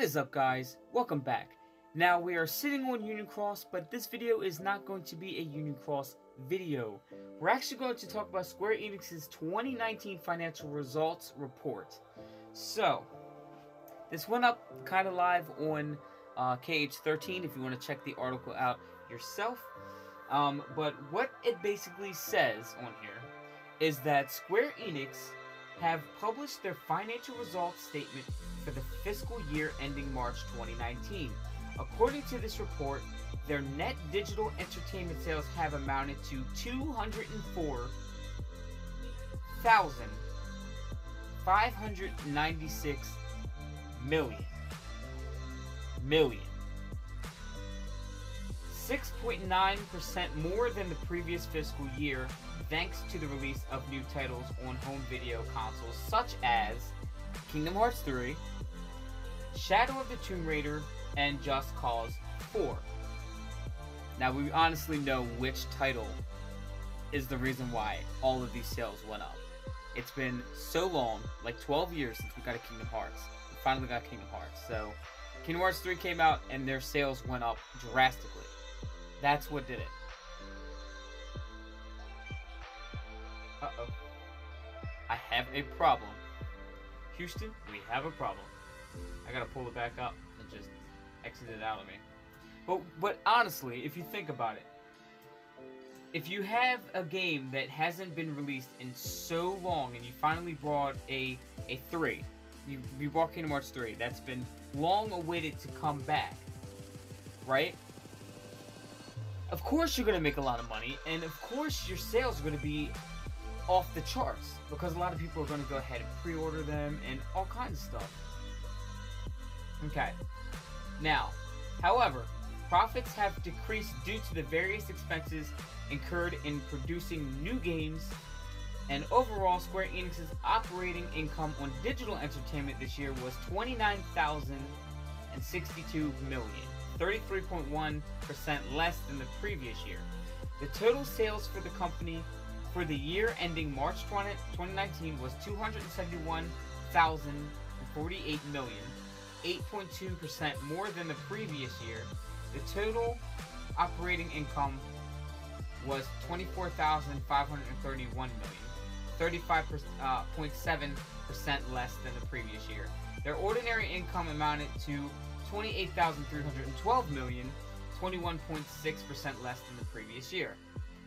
is up, guys? Welcome back. Now we are sitting on Union Cross, but this video is not going to be a Union Cross video. We're actually going to talk about Square Enix's 2019 financial results report. So, this went up kind of live on KH13 if you want to check the article out yourself. But what it basically says on here is that Square Enix have published their financial results statement for the fiscal year ending March 2019. According to this report, their net digital entertainment sales have amounted to 204,596 million. 6.9% more than the previous fiscal year, thanks to the release of new titles on home video consoles such as Kingdom Hearts 3, Shadow of the Tomb Raider, and Just Cause 4. Now, we honestly know which title is the reason why all of these sales went up. It's been so long, like 12 years since we got a Kingdom Hearts. We finally got Kingdom Hearts. So, Kingdom Hearts 3 came out and their sales went up drastically. That's what did it. Uh-oh. I have a problem. Houston, we have a problem. I gotta pull it back up and just exit it out of me. But honestly, if you think about it, if you have a game that hasn't been released in so long and you finally brought a 3, you brought Kingdom Hearts 3, that's been long awaited to come back, right? Of course you're going to make a lot of money, and of course your sales are going to be off the charts, because a lot of people are going to go ahead and pre-order them and all kinds of stuff. Okay. Now, however, profits have decreased due to the various expenses incurred in producing new games, and overall Square Enix's operating income on digital entertainment this year was $29,062 million. 33.1% less than the previous year. The total sales for the company for the year ending March 2019 was $271,048 million, 8.2% more than the previous year. The total operating income was $24,531 million, 35.7% less than the previous year. Their ordinary income amounted to $28,312 million, 21.6% less than the previous year.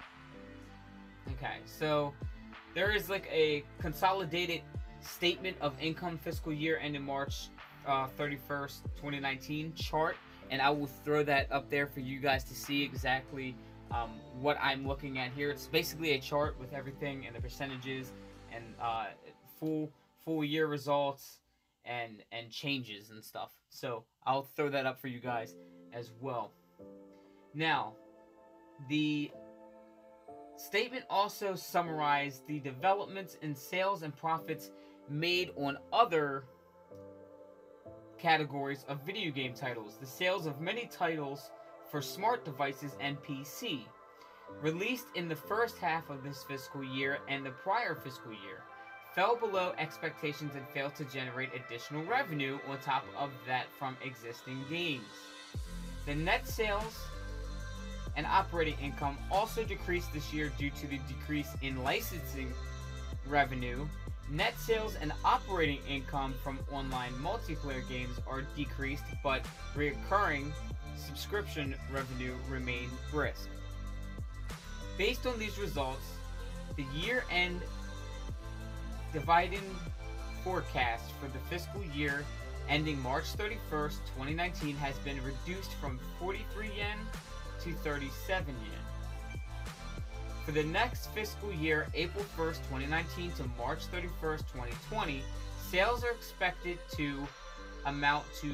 Okay, so there is like a consolidated statement of income fiscal year ending March 31st, 2019 chart, and I will throw that up there for you guys to see exactly what I'm looking at here. It's basically a chart with everything and the percentages and full year results and changes and stuff. So I'll throw that up for you guys as well. Now, the statement also summarized the developments in sales and profits made on other categories of video game titles. The sales of many titles for smart devices and PC released in the first half of this fiscal year and the prior fiscal year fell below expectations and failed to generate additional revenue on top of that from existing games. The net sales and operating income also decreased this year due to the decrease in licensing revenue. Net sales and operating income from online multiplayer games are decreased, but recurring subscription revenue remained brisk. Based on these results, the year-end dividend forecast for the fiscal year ending March 31st, 2019 has been reduced from 43 yen to 37 yen. For the next fiscal year, April 1st, 2019 to March 31st, 2020, sales are expected to amount to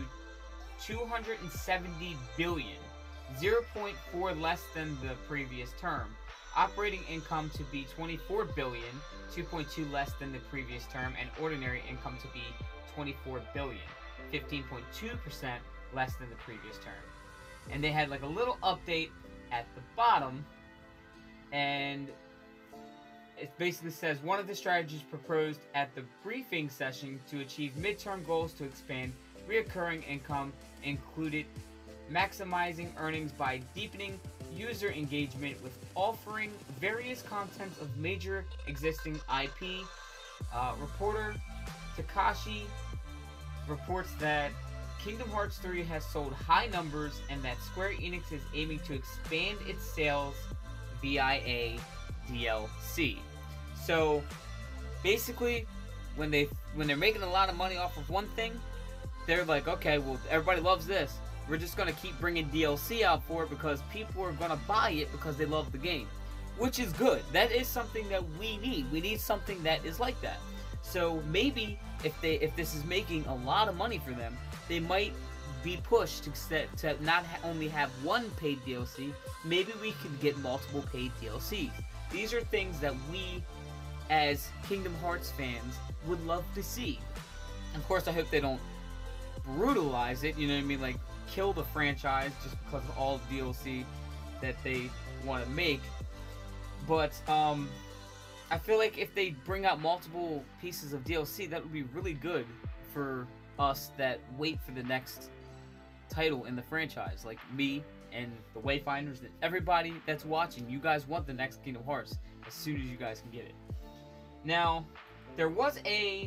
270 billion, 0.4 less than the previous term. Operating income to be 24 billion, 2.2 less than the previous term, and ordinary income to be 24 billion, 15.2% less than the previous term. And they had like a little update at the bottom, and it basically says one of the strategies proposed at the briefing session to achieve midterm goals to expand reoccurring income included maximizing earnings by deepening user engagement with offering various contents of major existing IP. Reporter Takashi reports that Kingdom Hearts 3 has sold high numbers and that Square Enix is aiming to expand its sales via DLC. So basically, when they're making a lot of money off of one thing, they're like, okay, well, everybody loves this. We're just gonna keep bringing DLC out for it because people are gonna buy it because they love the game, which is good. That is something that we need. We need something that is like that. So maybe if this is making a lot of money for them, they might be pushed to not only have one paid DLC. Maybe we could get multiple paid DLCs. These are things that we, as Kingdom Hearts fans, would love to see. Of course, I hope they don't brutalize it. You know what I mean? Like, kill the franchise just because of all DLC that they want to make. But I feel like if they bring out multiple pieces of DLC, that would be really good for us that wait for the next title in the franchise. Like me and the Wayfinders and everybody that's watching, you guys want the next Kingdom Hearts as soon as you guys can get it. Now, there was a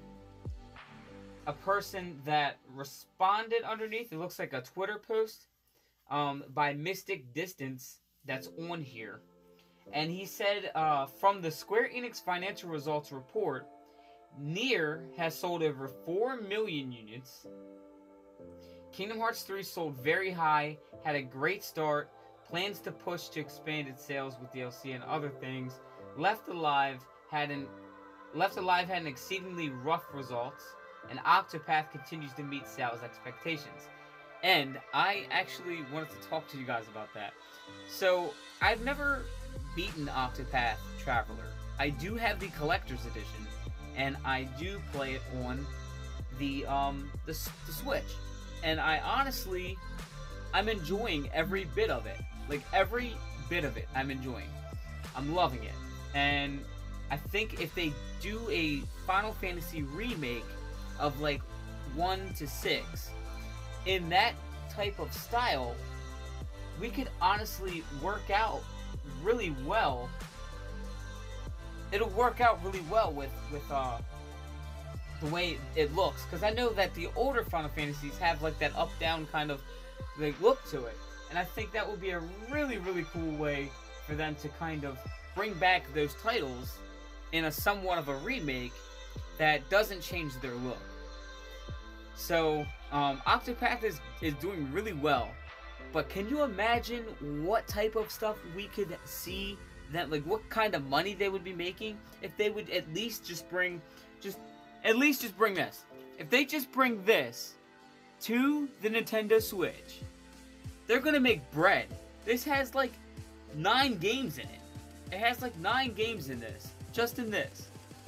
person that responded underneath. It looks like a Twitter post by Mystic Distance that's on here. And he said, from the Square Enix financial results report, Nier has sold over 4 million units. Kingdom Hearts 3 sold very high, had a great start, plans to push to expand its sales with DLC and other things. Left Alive had an exceedingly rough results, and Octopath continues to meet sales expectations. And I actually wanted to talk to you guys about that. So, I've never beaten Octopath Traveler. I do have the collector's edition, and I do play it on the Switch. And I honestly, I'm enjoying every bit of it. Like, every bit of it, I'm enjoying. I'm loving it. And I think if they do a Final Fantasy remake of, like, 1 to 6, in that type of style, we could honestly work out really well. It'll work out really well with the way it looks, because I know that the older Final Fantasies have like that up-down kind of like look to it, and I think that would be a really, really cool way for them to kind of bring back those titles in a somewhat of a remake that doesn't change their look. So Octopath is doing really well, but can you imagine what type of stuff we could see, that like what kind of money they would be making if they would at least just bring this. If they just bring this to the Nintendo Switch, they're gonna make bread. This has like 9 games in it. It has like 9 games in this, just in this.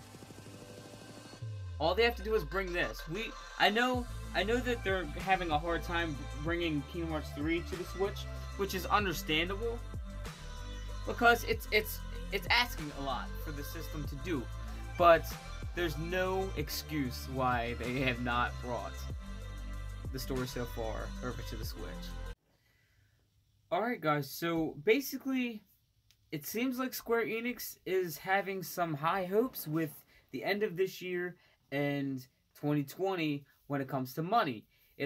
All they have to do is bring this. I know that they're having a hard time bringing Kingdom Hearts 3 to the Switch, which is understandable, because it's asking a lot for the system to do. But there's no excuse why they have not brought the story so far over to the Switch. Alright guys, so basically it seems like Square Enix is having some high hopes with the end of this year and 2020 when it comes to money. It's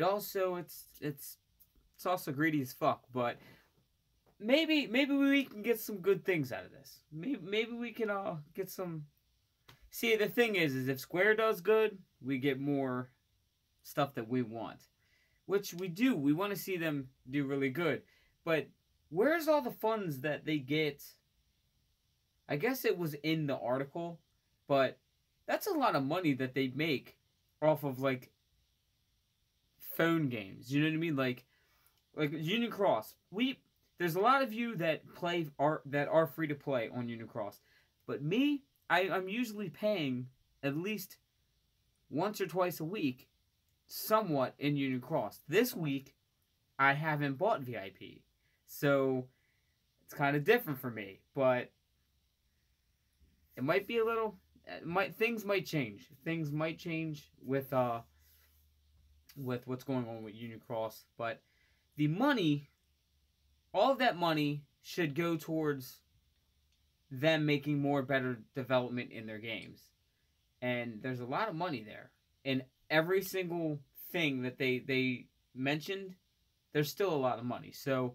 also greedy as fuck, but maybe we can get some good things out of this. Maybe we can get some. See, the thing is if Square does good, we get more stuff that we want, which we do. We want to see them do really good, but where's all the funds that they get? I guess it was in the article, but that's a lot of money that they make off of like phone games. You know what I mean? Like Union Cross. There's a lot of you that are free to play on Union Cross, but me, I'm usually paying at least once or twice a week, somewhat in Union Cross. This week, I haven't bought VIP, so it's kind of different for me. But it might be a little. Things might change. Things might change with with what's going on with Union Cross. But the money, all of that money should go towards them making more better development in their games. And there's a lot of money there. And every single thing that they mentioned, there's still a lot of money. So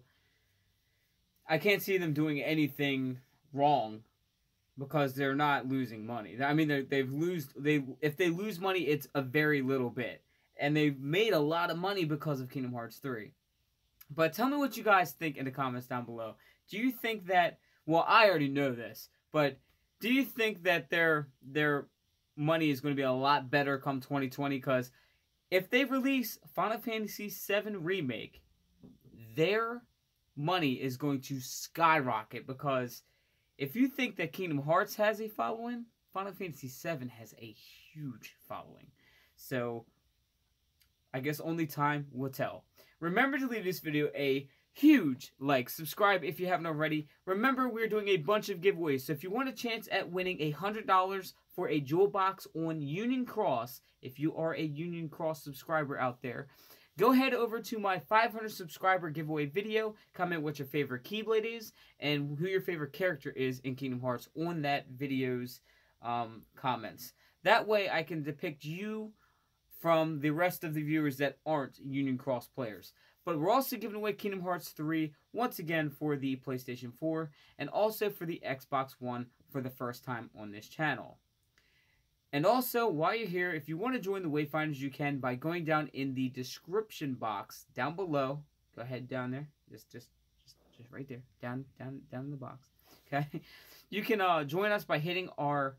I can't see them doing anything wrong because they're not losing money. I mean, if they lose money, it's a very little bit. And they've made a lot of money because of Kingdom Hearts 3. But tell me what you guys think in the comments down below. Do you think that, well, I already know this, but do you think that their money is going to be a lot better come 2020? Because if they release Final Fantasy VII Remake, their money is going to skyrocket. Because if you think that Kingdom Hearts has a following, Final Fantasy VII has a huge following. So I guess only time will tell. Remember to leave this video a huge like. Subscribe if you haven't already. Remember, we're doing a bunch of giveaways. So if you want a chance at winning $100 for a jewel box on Union Cross, if you are a Union Cross subscriber out there, go head over to my 500 subscriber giveaway video. Comment what your favorite Keyblade is and who your favorite character is in Kingdom Hearts on that video's comments. That way I can depict you from the rest of the viewers that aren't Union Cross players. But we're also giving away Kingdom Hearts 3 once again for the PlayStation 4 and also for the Xbox One for the first time on this channel. And also, while you're here, if you want to join the Wayfinders, you can by going down in the description box down below. Go ahead down there, just right there, down in the box. Okay, you can join us by hitting our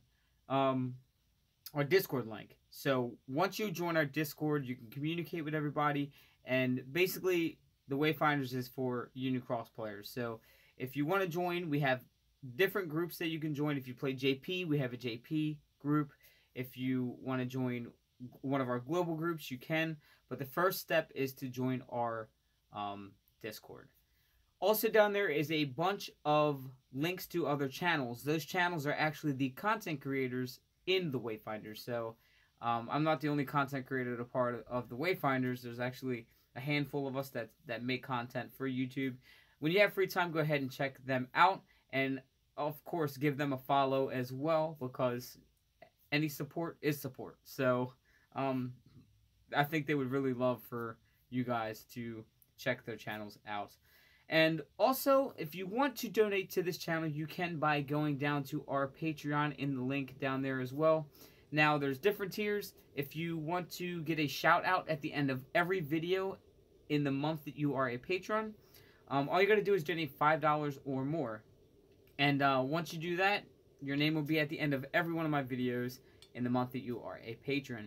Discord link. So once you join our Discord, you can communicate with everybody. And basically, the Wayfinders is for Union Cross players. So if you want to join, we have different groups that you can join. If you play JP, we have a JP group. If you want to join one of our global groups, you can. But the first step is to join our Discord. Also down there is a bunch of links to other channels. Those channels are actually the content creators in the Wayfinders. So I'm not the only content creator a part of the Wayfinders. There's actually a handful of us that make content for YouTube. When you have free time, go ahead and check them out. And, of course, give them a follow as well, because any support is support. So I think they would really love for you guys to check their channels out. And also, if you want to donate to this channel, you can by going down to our Patreon in the link down there as well. Now, there's different tiers. If you want to get a shout out at the end of every video in the month that you are a patron, all you got to do is donate $5 or more. And once you do that, your name will be at the end of every one of my videos in the month that you are a patron.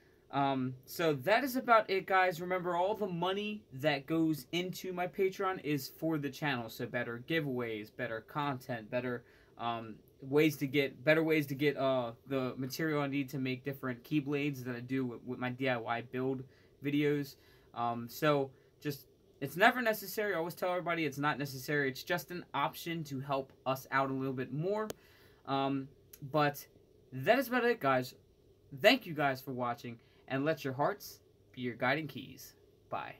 So that is about it, guys. Remember, all the money that goes into my Patreon is for the channel. So better giveaways, better content, better ways to get the material I need to make different Keyblades that I do with my DIY build videos. So just, it's never necessary. I always tell everybody it's not necessary. It's just an option to help us out a little bit more. But that is about it, guys. Thank you guys for watching, and let your hearts be your guiding keys. Bye.